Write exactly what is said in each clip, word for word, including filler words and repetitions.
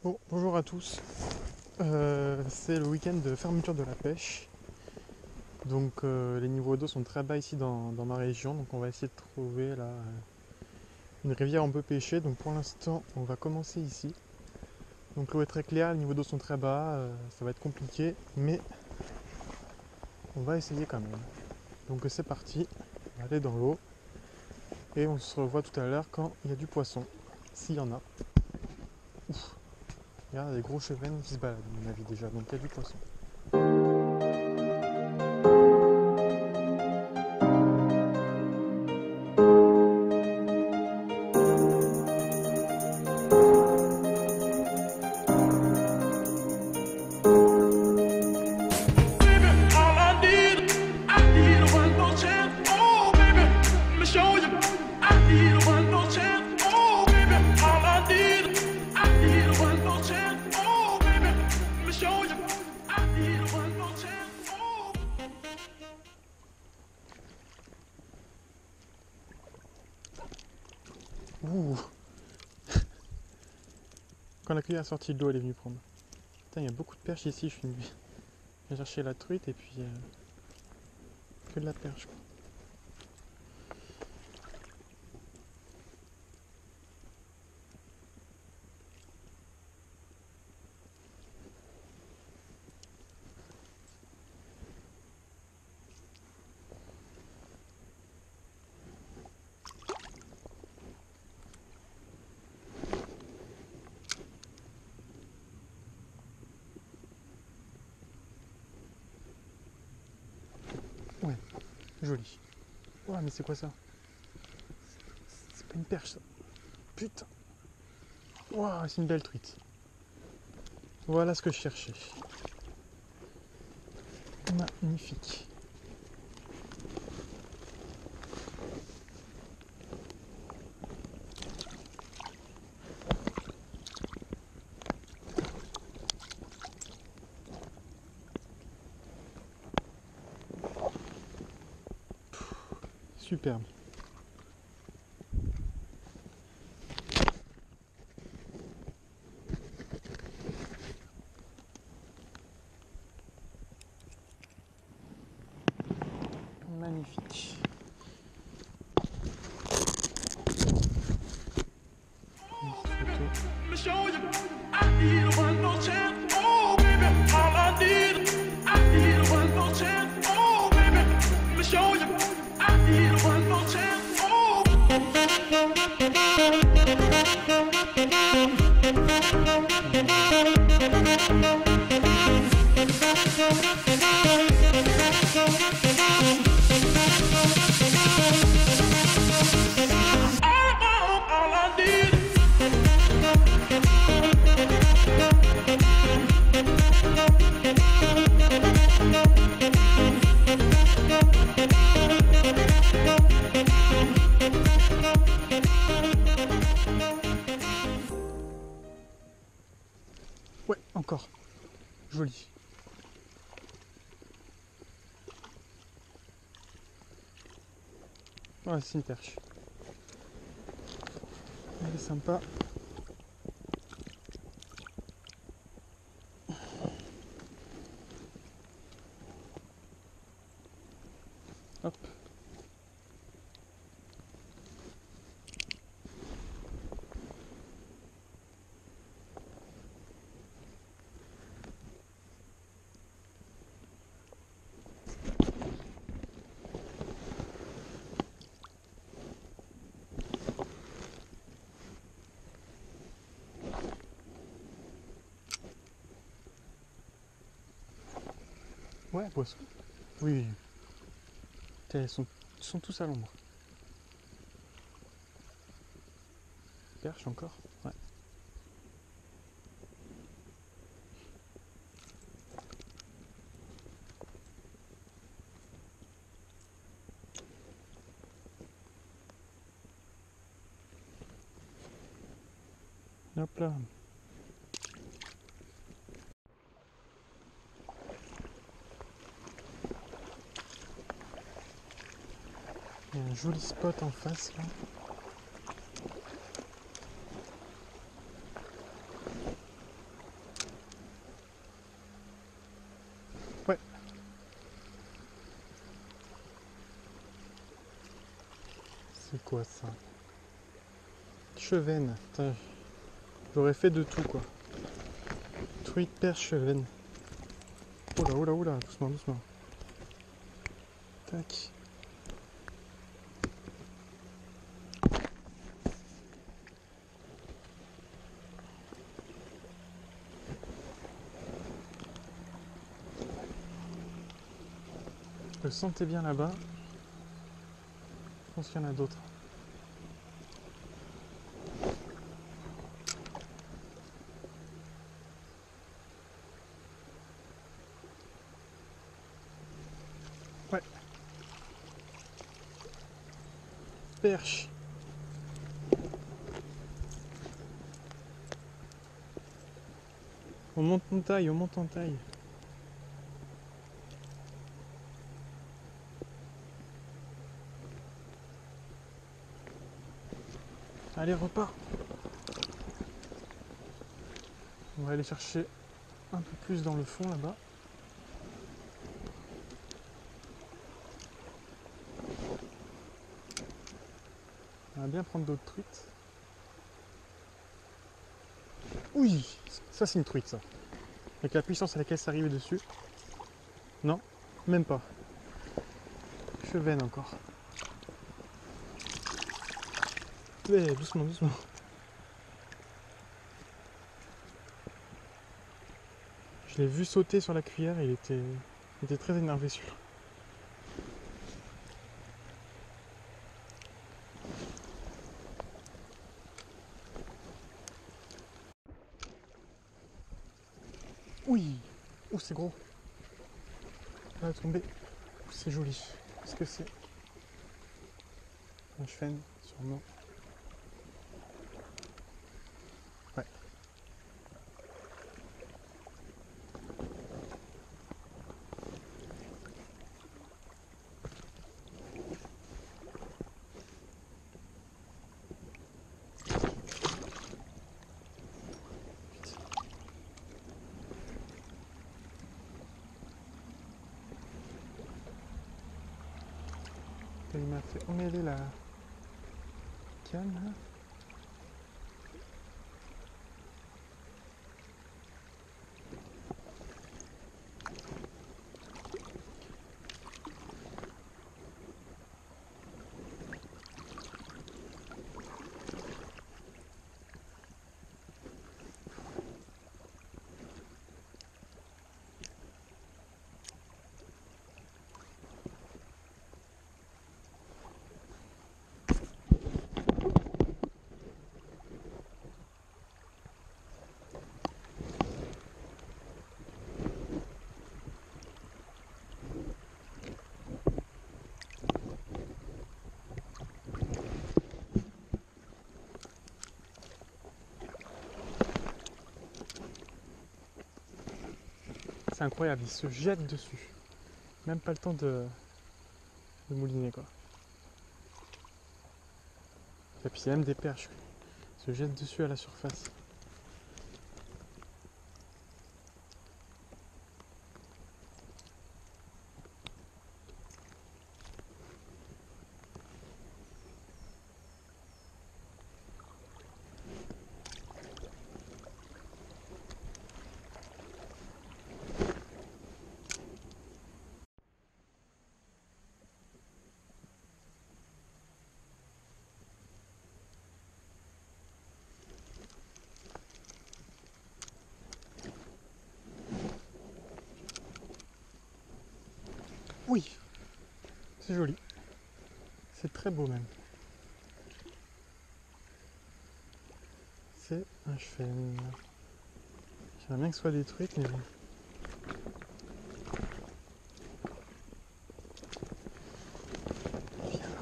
Bon, bonjour à tous. Euh, c'est le week-end de fermeture de la pêche. Donc euh, les niveaux d'eau sont très bas ici dans, dans ma région. Donc on va essayer de trouver là euh, une rivière où on peut pêcher. Donc pour l'instant on va commencer ici. Donc l'eau est très claire, les niveaux d'eau sont très bas. Euh, ça va être compliqué, mais on va essayer quand même. Donc c'est parti, on va aller dans l'eau. Et on se revoit tout à l'heure quand il y a du poisson. S'il y en a. Ouf. Regarde, il y a des gros chevennes qui se baladent à mon avis déjà. Donc il y a du poisson. Ouh. Quand la cuillère est sortie de l'eau, elle est venue prendre. Putain, il y a beaucoup de perches ici. Je suis venu chercher la truite et puis euh, que de la perche, quoi. Ouais, joli. Ouais, mais c'est quoi ça? C'est pas une perche ça. Putain. Waouh, c'est une belle truite. Voilà ce que je cherchais. Magnifique. Superbe. Magnifique. Une photo. Ouais, encore. Joli. Ouais, c'est une perche. Elle est sympa. Hop. Ouais, poisson. Oui. Tiens, ils sont, ils sont tous à l'ombre. Perche encore? Ouais. Hop là. Il y a un joli spot en face là. Hop. C'est quoi ça? Chevenne. Putain, j'aurais fait de tout quoi. Truite, perche, chevenne. Oula, oula, oula, doucement, doucement. Tac. Je le sentais bien là-bas. Je pense qu'il y en a d'autres. Ouais. Perche. On monte en taille, on monte en taille. Allez, repars. On va aller chercher un peu plus dans le fond là-bas. On va bien prendre d'autres truites. Oui, ça c'est une truite ça. Avec la puissance à laquelle ça arrive dessus. Non, même pas. Chevenne encore. Ouais, doucement, doucement. Je l'ai vu sauter sur la cuillère et il était, il était très énervé celui-là. Oui. Ouh, c'est gros. Ça va tomber. C'est joli. Qu'est-ce que c'est? Un chêne, sûrement. Ouais. Il m'a fait emmêler la canne là. C'est incroyable, il se jette dessus. Même pas le temps de, de mouliner quoi. Et puis il y a même des perches. Il se jette dessus à la surface. Oui, c'est joli. C'est très beau même. C'est un chêne. J'aimerais bien que ce soit des truites, mais bon. Viens là.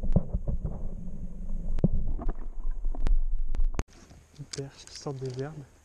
Une perche qui sort des herbes.